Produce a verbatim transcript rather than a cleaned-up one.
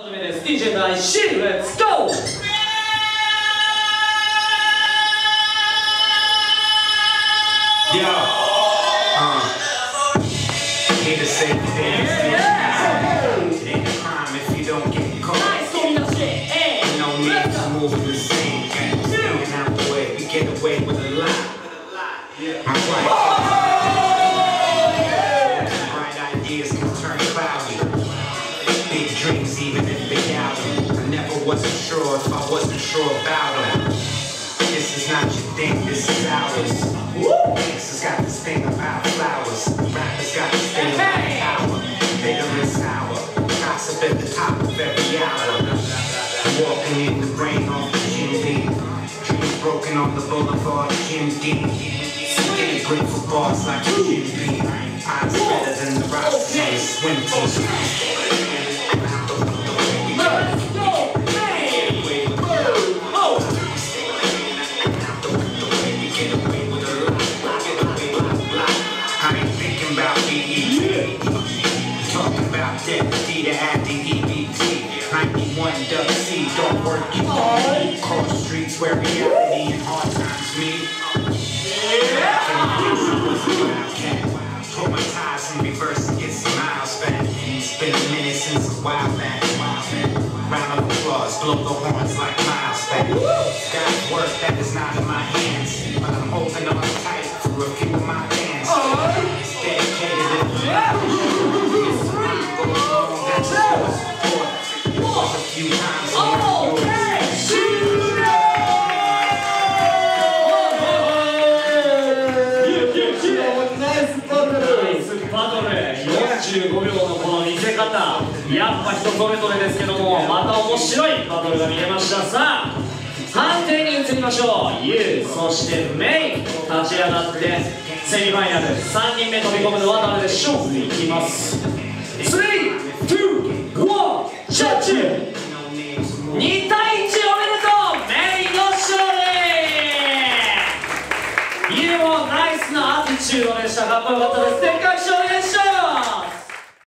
とめです。 ディージェー 大 C、 レッツゴー。 Yo, uh, here to say things. It ain't a crime if you don't get caught. No need to move in the same game. Staying out the way, we get away with a lot. I'm right. Bright ideas can turn cloudy. Big dreams, even if they doubt them. I never wasn't sure if I wasn't sure about them. This is not your thing, this is ours. Gangsters got this thing about flowers. Rappers got this thing about power. Bitter and sour. Gossip at the top of every hour. Walking in the rain off the Jim Beam. Dreams broken on the boulevard of Jim Dean. Getting grateful bars like a Jim Beam. Eyes better than the rosters on the swim team. Deputy to add the E B T. ninety-one Dub C, don't work, you don't. Cross streets where reality and hard times meet. Pull my ties in reverse and get some miles back. It's been a minute since a while back. Round of applause, blow the horns like miles back. God's work that is not in my hands, but I'm holding on tight through a few of my bands. It's dedicated to the a few times oh, hey,ナイスバトル、ナイスバトル。よんじゅうごびょうのこの見せ方、やっぱ人それぞれですけども、また面白いバトルが見れました。さあ判定に移りましょう。 ユー、 そしてメイ立ち上がってセミファイナルさんにんめ飛び込むのは誰でしょう。いきます。スリー、ツー、ワン、ジャッジ。にたいいち、おめでとう、メイの勝利。ユーもナイスなアティチュードでした。かっこよかったです。でっかい勝利でした。